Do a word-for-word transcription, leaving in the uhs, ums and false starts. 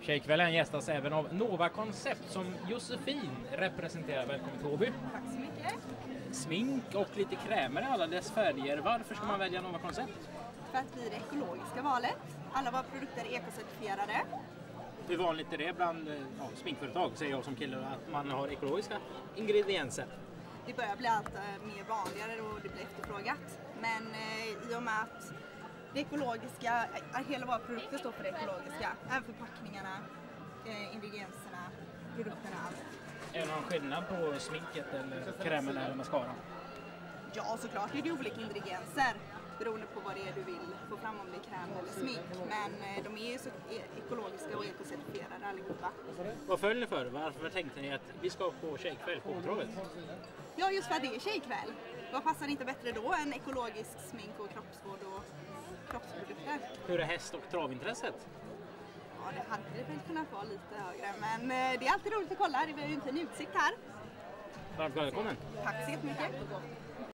Tjejkvällen gästas även av Nova Concept som Josefin representerar. Välkommen till Åby. Tack så mycket. Smink och lite krämer i alla dess färger. Varför ska man välja Nova Concept? För att vi är det ekologiska valet. Alla våra produkter är ekocertifierade. Hur vanligt är det bland ja, sminkföretag, säger jag som kille, att man har ekologiska ingredienser? Det börjar bli allt mer vanligare och det blir efterfrågat. Men eh, i och med att det ekologiska, hela våra produkter står för det ekologiska. Även förpackningarna, eh, ingredienserna, produkterna, allt. Är det någon skillnad på sminket eller krämen eller mascaran? Ja, såklart är det olika ingredienser beroende på vad det är du vill få fram, om det är kräm eller smink. Men eh, de är ju så ekologiska och ekocertifierade allihopa. Vad följer ni för? Varför tänkte ni att vi ska på tjejkväll på Travet? Ja, just för att det är tjejkväll. Vad passar inte bättre då än ekologisk smink och kroppsvård och kroppsprodukter? Hur är häst- och travintresset? Ja, det hade det väl kunnat vara lite högre, men eh, det är alltid roligt att kolla. Det är ju inte en utsikt här. Varmt välkommen! Tack så jättemycket!